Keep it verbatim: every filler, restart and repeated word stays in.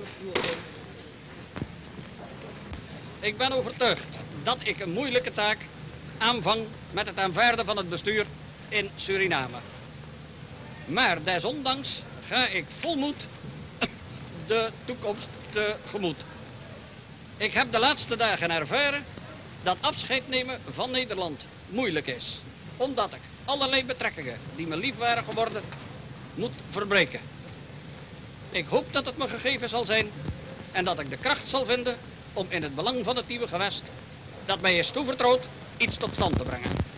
Ik ben overtuigd dat ik een moeilijke taak aanvang met het aanvaarden van het bestuur in Suriname. Maar desondanks ga ik vol moed de toekomst tegemoet. Ik heb de laatste dagen ervaren dat afscheid nemen van Nederland moeilijk is. Omdat ik allerlei betrekkingen die me lief waren geworden, moet verbreken. Ik hoop dat het me gegeven zal zijn en dat ik de kracht zal vinden om in het belang van het nieuwe gewest dat mij is toevertrouwd iets tot stand te brengen.